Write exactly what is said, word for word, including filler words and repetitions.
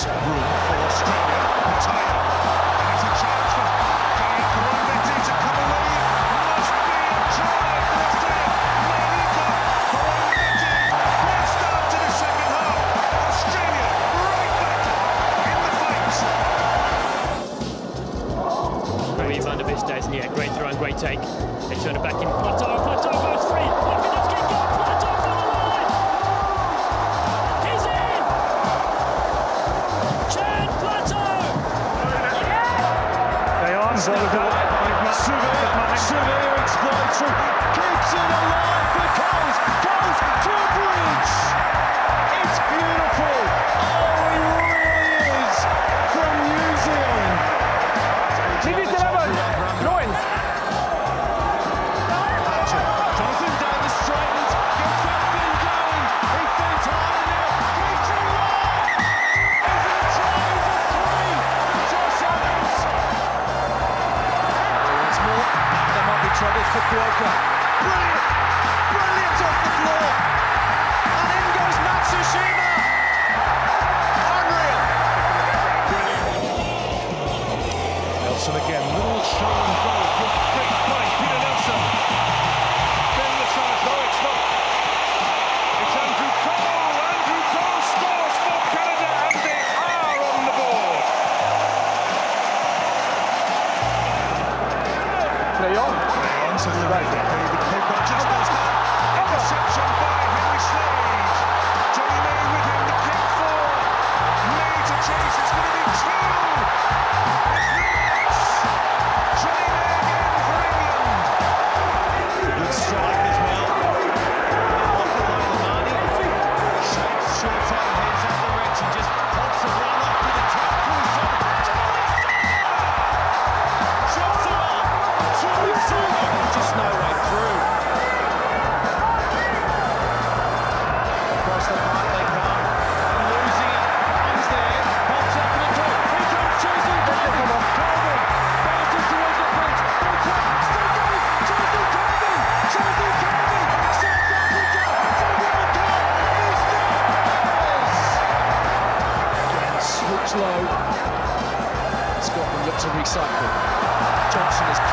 room for Australia. Taylor, and it's a chance for Marika Koroibete to come away. Must be a try for Australia. Marika Koroibete. Great start to the second half. Australia right back in the fight. Rugby World Cup days, and yeah, great throw and great take. They turn it back in. Plateau, Plateau goes free. Look at this kick go. Plateau for the line. He's in. Chan Plateau. They are. Surveyor exploits through, keeps it alive for Coles. Coles to a bridge. It's beautiful. Oh, it really is from New Zealand. Jonathan Davis straightens, gets that thing going. He thinks harder now. Three, two, one. Is it a try? Is it three? Josh Adams. Once more, there might be trouble for Kuoka. Brilliant, brilliant off the floor. And in goes Matsushima. Unreal. Nelson again, little show and go from great play. Peter Nelson. Then the charge, no, it's not. It's Andrew Cole. Andrew Cole scores for Canada, and they are on the board. Play on. Play on, says the referee. The kick just goes down. Interception by Henry Slade. Jonny May with him. The kick for May to chase. It's going to be two. Yes! Jonny May again for England. Good strike as well. Off the line, Lamani. Shapes, short time, heads out the reach and just pops a run up with a tap for his son. Shots are up. Two zero. Just no way through. Across the park they come. And losing it. Comes there. Pops up in the top. Here comes Chasing Corbin. Corbin. Bounces towards the bench. It's up. Still going. Chasing Corbin. Chasing Corbin. South Africa. For the World Cup. Is theirs. Again, swoops low. Scotland look to recycle. Johnson is